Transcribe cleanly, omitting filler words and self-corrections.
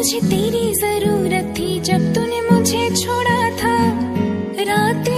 मुझे तेरी जरूरत थी जब तूने मुझे छोड़ा था। रात